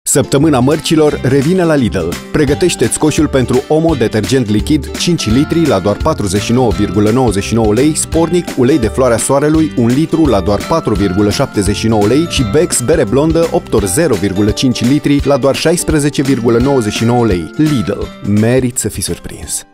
Săptămâna mărcilor revine la Lidl. Pregătește-ți coșul pentru Omo detergent lichid 5 litri la doar 49,99 lei, Spornic ulei de floarea soarelui 1 litru la doar 4,79 lei și Bex bere blondă 8 ori 0,5 litri la doar 16,99 lei. Lidl. Merit să fii surprins!